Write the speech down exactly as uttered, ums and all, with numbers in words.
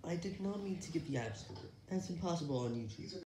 I did not mean to get the app score. That's impossible on YouTube.